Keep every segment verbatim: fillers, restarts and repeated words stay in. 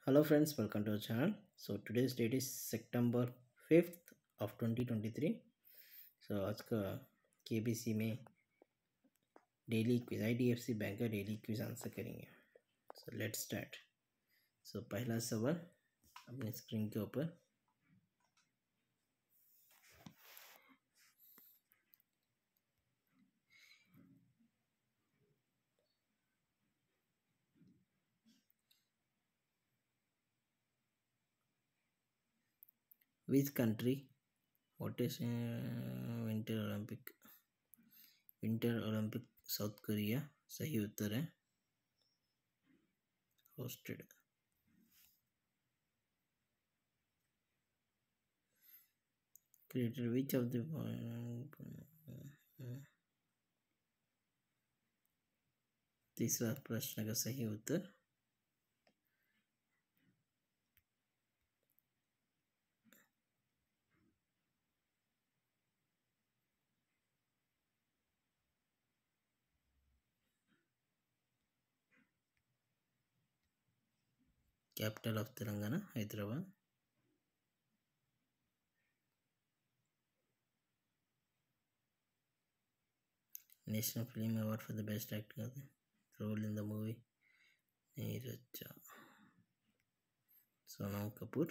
Hello friends, welcome to our channel. So today's date is September fifth of twenty twenty-three. So आज का K B C में daily quiz I D F C bank का daily quiz answer करेंगे. So let's start. So पहला सवाल अपने screen के ऊपर. Which country what is uh, winter olympic winter olympic south Korea सही उत्तर है. hosted. Created which of the तीसरा प्रश्न का सही उत्तर capital of Telangana Hyderabad. National film award for the best actor role in the movie Neerja. Sonam Kapoor.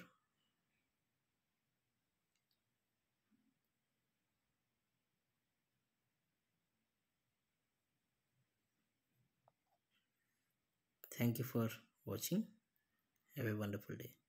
Thank you for watching. Have a wonderful day.